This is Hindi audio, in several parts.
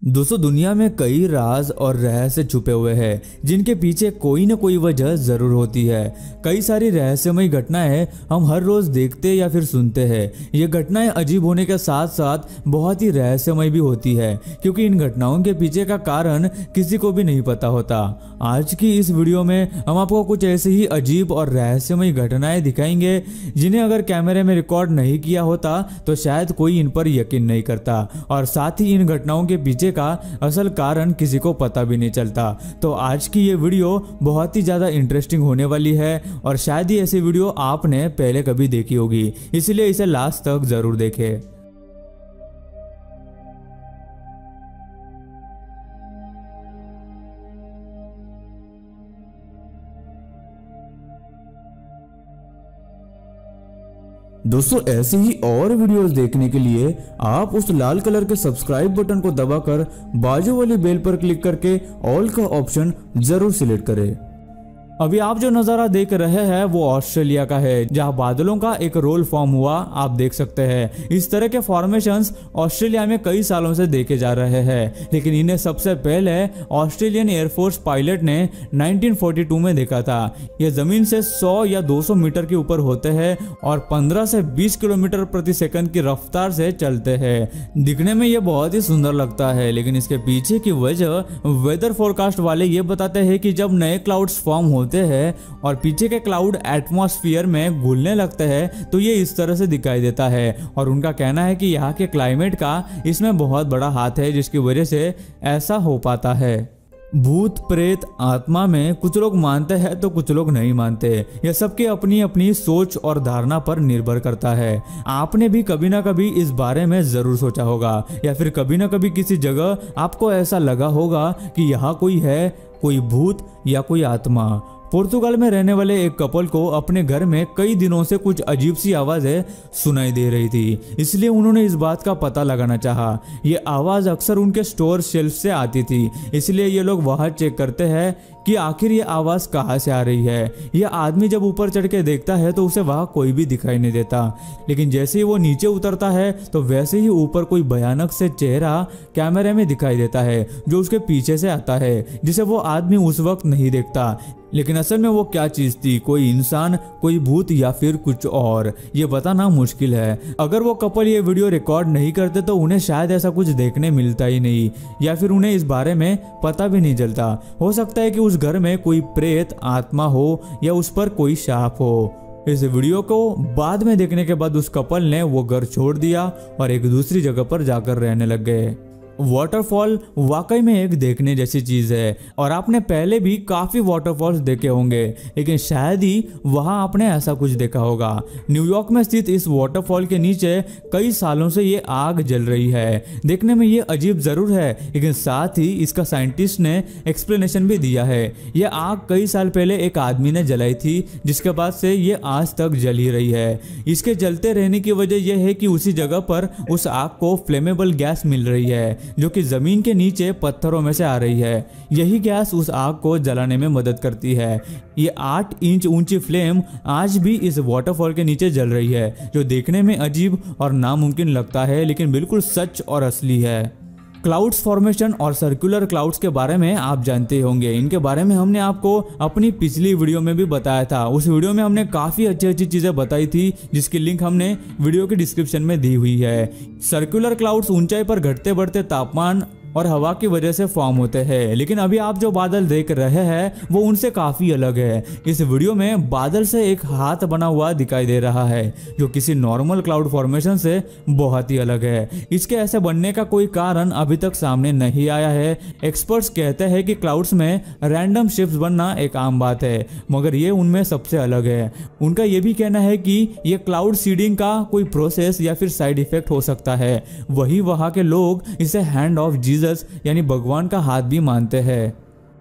दोस्तों दुनिया में कई राज और रहस्य छुपे हुए हैं जिनके पीछे कोई न कोई वजह जरूर होती है। कई सारी रहस्यमय घटनाएं हम हर रोज देखते या फिर सुनते हैं। ये घटनाएं अजीब होने के साथ साथ बहुत ही रहस्यमय भी होती है क्योंकि इन घटनाओं के पीछे का कारण किसी को भी नहीं पता होता। आज की इस वीडियो में हम आपको कुछ ऐसी ही अजीब और रहस्यमय घटनाएं दिखाएंगे जिन्हें अगर कैमरे में रिकॉर्ड नहीं किया होता तो शायद कोई इन पर यकीन नहीं करता और साथ ही इन घटनाओं के पीछे का असल कारण किसी को पता भी नहीं चलता। तो आज की ये वीडियो बहुत ही ज्यादा इंटरेस्टिंग होने वाली है और शायद ही ऐसी वीडियो आपने पहले कभी देखी होगी, इसलिए इसे लास्ट तक जरूर देखें। दोस्तों ऐसे ही और वीडियोस देखने के लिए आप उस लाल कलर के सब्सक्राइब बटन को दबाकर बाजू वाली बेल पर क्लिक करके ऑल का ऑप्शन जरूर सिलेक्ट करें। अभी आप जो नज़ारा देख रहे हैं वो ऑस्ट्रेलिया का है जहां बादलों का एक रोल फॉर्म हुआ आप देख सकते हैं। इस तरह के फॉर्मेशंस ऑस्ट्रेलिया में कई सालों से देखे जा रहे हैं, लेकिन इन्हें सबसे पहले ऑस्ट्रेलियन एयरफोर्स पायलट ने 1942 में देखा था। ये जमीन से 100 या 200 मीटर के ऊपर होते हैं और 15 से 20 किलोमीटर प्रति सेकंड की रफ्तार से चलते हैं। दिखने में ये बहुत ही सुंदर लगता है, लेकिन इसके पीछे की वजह वेदर फोरकास्ट वाले ये बताते हैं कि जब नए क्लाउड्स फॉर्म है और पीछे के क्लाउड एटमॉस्फेयर में घुलने लगते हैं तो ये इस तरह से दिखाई देता है। और उनका कहना है कि यहाँ के क्लाइमेट का इसमें बहुत बड़ा हाथ है जिसकी वजह से ऐसा हो पाता है। भूत प्रेत आत्मा में कुछ लोग मानते हैं तो कुछ लोग नहीं मानते। यह सबकी अपनी अपनी सोच और धारणा पर निर्भर करता है। आपने भी कभी ना कभी इस बारे में जरूर सोचा होगा या फिर कभी ना कभी किसी जगह आपको ऐसा लगा होगा कि यहाँ कोई है, कोई भूत या कोई आत्मा। पुर्तगाल में रहने वाले एक कपल को अपने घर में कई दिनों से कुछ अजीब सी आवाजें सुनाई दे रही थी, इसलिए उन्होंने इस बात का पता लगाना चाहा। ये आवाज अक्सर उनके स्टोर शेल्फ से आती थी, इसलिए ये लोग वहां चेक करते हैं कि आखिर ये आवाज कहाँ से आ रही है। यह आदमी जब ऊपर चढ़ के देखता है तो उसे वहां कोई भी दिखाई नहीं देता, लेकिन जैसे ही वो नीचे उतरता है तो वैसे ही ऊपर कोई भयानक से चेहरा कैमरे में दिखाई देता है जो उसके पीछे से आता है, जिसे वो आदमी उस वक्त नहीं देखता। लेकिन असल में वो क्या चीज थी, कोई इंसान, कोई भूत या फिर कुछ और, ये बताना मुश्किल है। अगर वो कपल ये वीडियो रिकॉर्ड नहीं करते तो उन्हें शायद ऐसा कुछ देखने मिलता ही नहीं या फिर उन्हें इस बारे में पता भी नहीं चलता। हो सकता है कि उस घर में कोई प्रेत आत्मा हो या उस पर कोई शाप हो। इस वीडियो को बाद में देखने के बाद उस कपल ने वो घर छोड़ दिया और एक दूसरी जगह पर जाकर रहने लग गए। वाटरफॉल वाकई में एक देखने जैसी चीज है और आपने पहले भी काफी वाटरफॉल्स देखे होंगे, लेकिन शायद ही वहां आपने ऐसा कुछ देखा होगा। न्यूयॉर्क में स्थित इस वाटरफॉल के नीचे कई सालों से ये आग जल रही है। देखने में ये अजीब जरूर है, लेकिन साथ ही इसका साइंटिस्ट ने एक्सप्लेनेशन भी दिया है। यह आग कई साल पहले एक आदमी ने जलाई थी, जिसके बाद से ये आज तक जल ही रही है। इसके जलते रहने की वजह यह है कि उसी जगह पर उस आग को फ्लेमेबल गैस मिल रही है जो कि जमीन के नीचे पत्थरों में से आ रही है। यही गैस उस आग को जलाने में मदद करती है। ये 8 इंच ऊंची फ्लेम आज भी इस वाटरफॉल के नीचे जल रही है, जो देखने में अजीब और नामुमकिन लगता है लेकिन बिल्कुल सच और असली है। क्लाउड्स फॉर्मेशन और सर्कुलर क्लाउड्स के बारे में आप जानते होंगे। इनके बारे में हमने आपको अपनी पिछली वीडियो में भी बताया था। उस वीडियो में हमने काफी अच्छी चीजें बताई थी जिसकी लिंक हमने वीडियो के डिस्क्रिप्शन में दी हुई है। सर्कुलर क्लाउड्स ऊंचाई पर घटते बढ़ते तापमान और हवा की वजह से फॉर्म होते हैं, लेकिन अभी आप जो बादल देख रहे हैं वो उनसे काफी अलग है। इस वीडियो में बादल से एक हाथ बना हुआ दिखाई दे रहा है जो किसी नॉर्मल क्लाउड फॉर्मेशन से बहुत ही अलग है। इसके ऐसे बनने का कोई कारण अभी तक सामने नहीं आया है। एक्सपर्ट्स कहते हैं कि क्लाउड्स में रैंडम शिफ्ट्स बनना एक आम बात है, मगर ये उनमें सबसे अलग है। उनका ये भी कहना है कि ये क्लाउड सीडिंग का कोई प्रोसेस या फिर साइड इफेक्ट हो सकता है। वही वहां के लोग इसे हैंड ऑफ जीसस यानी भगवान का हाथ भी मानते हैं।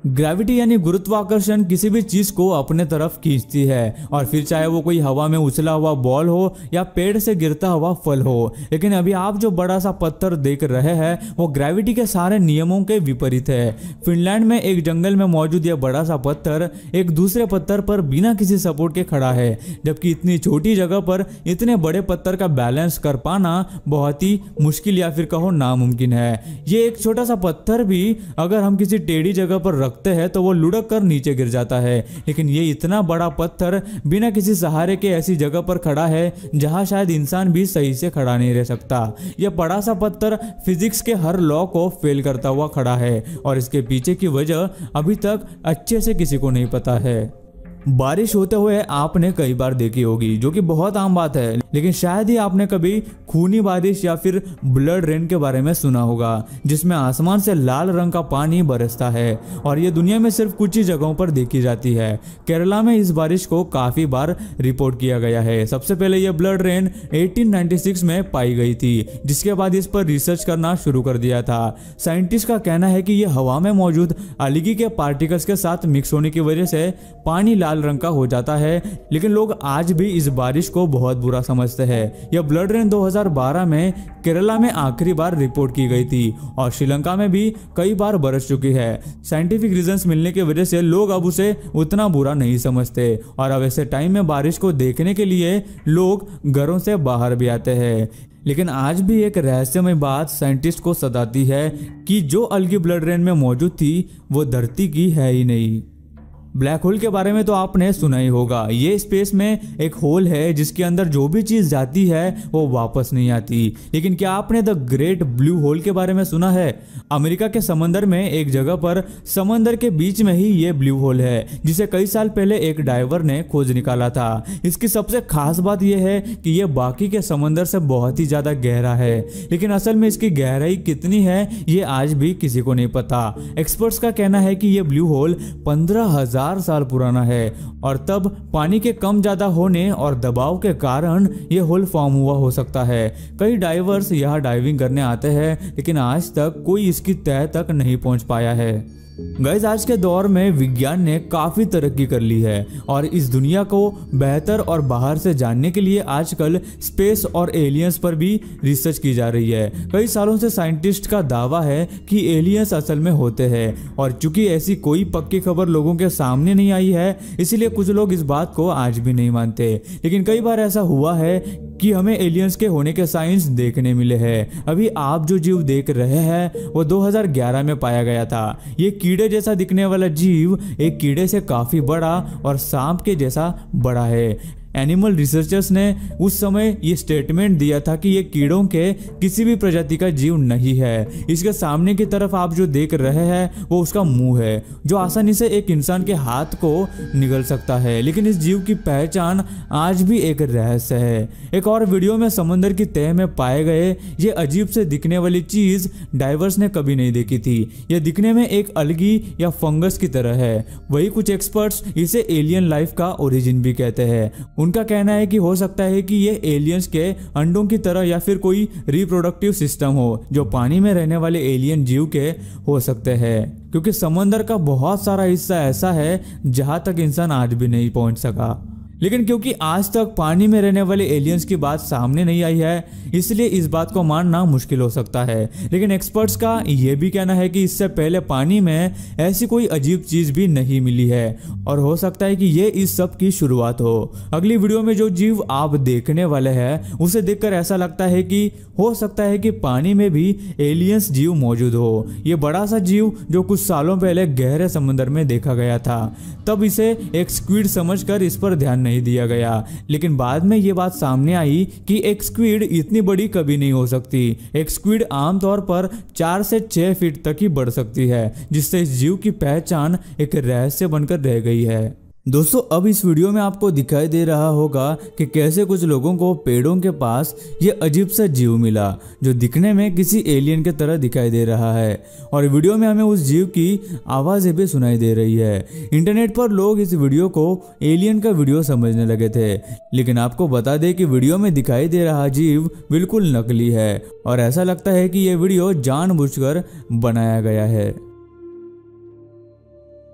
ग्रेविटी यानी गुरुत्वाकर्षण किसी भी चीज को अपने तरफ खींचती है, और फिर चाहे वो कोई हवा में उछला हुआ बॉल हो या पेड़ से गिरता हुआ फल हो। लेकिन अभी आप जो बड़ा सा पत्थर देख रहे हैं वो ग्रेविटी के सारे नियमों के विपरीत है। फिनलैंड में एक जंगल में मौजूद यह बड़ा सा पत्थर एक दूसरे पत्थर पर बिना किसी सपोर्ट के खड़ा है, जबकि इतनी छोटी जगह पर इतने बड़े पत्थर का बैलेंस कर पाना बहुत ही मुश्किल या फिर कहो नामुमकिन है। ये एक छोटा सा पत्थर भी अगर हम किसी टेढ़ी जगह पर रखते हैं तो वो लुढ़क कर नीचे गिर जाता है, लेकिन ये इतना बड़ा पत्थर बिना किसी सहारे के ऐसी जगह पर खड़ा है जहां शायद इंसान भी सही से खड़ा नहीं रह सकता। यह बड़ा सा पत्थर फिजिक्स के हर लॉ को फेल करता हुआ खड़ा है, और इसके पीछे की वजह अभी तक अच्छे से किसी को नहीं पता है। बारिश होते हुए आपने कई बार देखी होगी, जो कि बहुत आम बात है, लेकिन शायद ही आपने कभी खूनी बारिश या फिर ब्लड रेन के बारे में सुना होगा, जिसमें आसमान से लाल रंग का पानी बरसता है, और ये दुनिया में सिर्फ कुछ ही जगहों पर देखी जाती है। केरला में इस बारिश को काफी बार रिपोर्ट किया गया है। सबसे पहले यह ब्लड रेन 1896 में पाई गई थी, जिसके बाद इस पर रिसर्च करना शुरू कर दिया था। साइंटिस्ट का कहना है कि यह हवा में मौजूद अलगी के पार्टिकल्स के साथ मिक्स होने की वजह से पानी लाल रंग का हो जाता है, लेकिन लोग आज भी इस बारिश को बहुत बुरा समझते हैं। यह ब्लड रेन 2012 में केरला में आखिरी बार रिपोर्ट की गई थी, और श्रीलंका में भी कई बार बरस चुकी है। साइंटिफिक रीजंस मिलने की वजह से लोग अब उसे उतना बुरा नहीं समझते, और अब ऐसे टाइम में बारिश को देखने के लिए लोग घरों से बाहर भी आते हैं। लेकिन आज भी एक रहस्यमय बात साइंटिस्ट को सताती है कि जो अलगी ब्लड रेन में मौजूद थी वो धरती की है ही नहीं। ब्लैक होल के बारे में तो आपने सुना ही होगा। ये स्पेस में एक होल है जिसके अंदर जो भी चीज जाती है वो वापस नहीं आती। लेकिन क्या आपने द ग्रेट ब्लू होल के बारे में सुना है? अमेरिका के समंदर में एक जगह पर समंदर के बीच में ही ये ब्लू होल है, जिसे कई साल पहले एक डाइवर ने खोज निकाला था। इसकी सबसे खास बात यह है कि यह बाकी के समंदर से बहुत ही ज्यादा गहरा है, लेकिन असल में इसकी गहराई कितनी है ये आज भी किसी को नहीं पता। एक्सपर्ट्स का कहना है कि यह ब्लू होल 15,000 साल पुराना है, और तब पानी के कम ज्यादा होने और दबाव के कारण यह होल फॉर्म हुआ हो सकता है। कई डाइवर्स यहाँ डाइविंग करने आते हैं, लेकिन आज तक कोई इसकी तह तक नहीं पहुंच पाया है। गाइस, आज के दौर में विज्ञान ने काफी तरक्की कर ली है, और इस दुनिया को बेहतर और बाहर से जानने के लिए आजकल स्पेस और एलियंस पर भी रिसर्च की जा रही है। कई सालों से साइंटिस्ट का दावा है कि एलियंस असल में होते हैं, और चूंकि ऐसी कोई पक्की खबर लोगों के सामने नहीं आई है, इसीलिए कुछ लोग इस बात को आज भी नहीं मानते। लेकिन कई बार ऐसा हुआ है कि हमें एलियंस के होने के साइंस देखने मिले हैं। अभी आप जो जीव देख रहे हैं वो 2011 में पाया गया था। ये कीड़े जैसा दिखने वाला जीव एक कीड़े से काफी बड़ा और सांप के जैसा बड़ा है। एनिमल रिसर्चर्स ने उस समय ये स्टेटमेंट दिया था कि ये कीड़ों के किसी भी प्रजाति का जीव नहीं है। इसके सामने की तरफ आप जो देख रहे हैं वो उसका मुंह है, जो आसानी से एक इंसान के हाथ को निगल सकता है। लेकिन इस जीव की पहचान आज भी एक रहस्य है। एक और वीडियो में समंदर की तह में पाए गए ये अजीब से दिखने वाली चीज डाइवर्स ने कभी नहीं देखी थी। यह दिखने में एक अलगी या फंगस की तरह है। वही कुछ एक्सपर्ट्स इसे एलियन लाइफ का ओरिजिन भी कहते हैं। उनका कहना है कि हो सकता है कि ये एलियंस के अंडों की तरह या फिर कोई रिप्रोडक्टिव सिस्टम हो, जो पानी में रहने वाले एलियन जीव के हो सकते हैं, क्योंकि समंदर का बहुत सारा हिस्सा ऐसा है जहां तक इंसान आज भी नहीं पहुंच सका। लेकिन क्योंकि आज तक पानी में रहने वाले एलियंस की बात सामने नहीं आई है, इसलिए इस बात को मानना मुश्किल हो सकता है। लेकिन एक्सपर्ट्स का यह भी कहना है कि इससे पहले पानी में ऐसी कोई अजीब चीज भी नहीं मिली है, और हो सकता है कि ये इस सब की शुरुआत हो। अगली वीडियो में जो जीव आप देखने वाले हैं उसे देखकर ऐसा लगता है कि हो सकता है कि पानी में भी एलियंस जीव मौजूद हो। ये बड़ा सा जीव जो कुछ सालों पहले गहरे समंदर में देखा गया था, तब इसे एक स्क्विड समझकर इस पर ध्यान नहीं दिया गया। लेकिन बाद में ये बात सामने आई कि एक स्क्विड इतनी बड़ी कभी नहीं हो सकती। एक स्क्विड आमतौर पर 4 से 6 फीट तक ही बढ़ सकती है, जिससे इस जीव की पहचान एक रहस्य बनकर रह गई है। दोस्तों, अब इस वीडियो में आपको दिखाई दे रहा होगा कि कैसे कुछ लोगों को पेड़ों के पास ये अजीब सा जीव मिला, जो दिखने में किसी एलियन के तरह दिखाई दे रहा है, और वीडियो में हमें उस जीव की आवाज़ें भी सुनाई दे रही है। इंटरनेट पर लोग इस वीडियो को एलियन का वीडियो समझने लगे थे, लेकिन आपको बता दें कि वीडियो में दिखाई दे रहा जीव बिल्कुल नकली है, और ऐसा लगता है कि यह वीडियो जानबूझकर बनाया गया है।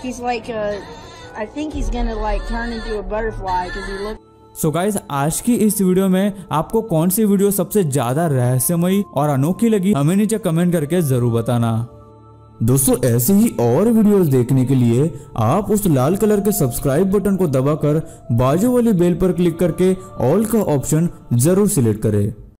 He's like I think he's gonna like turn into a butterfly because he looks. So guys, आज की इस वीडियो में आपको कौन सी वीडियो सबसे ज्यादा रहस्यमयी और अनोखी लगी हमें नीचे कमेंट करके जरूर बताना। दोस्तों, ऐसे ही और वीडियोस देखने के लिए आप उस लाल कलर के सब्सक्राइब बटन को दबाकर बाजू वाली बेल पर क्लिक करके ऑल का ऑप्शन जरूर सिलेक्ट करें।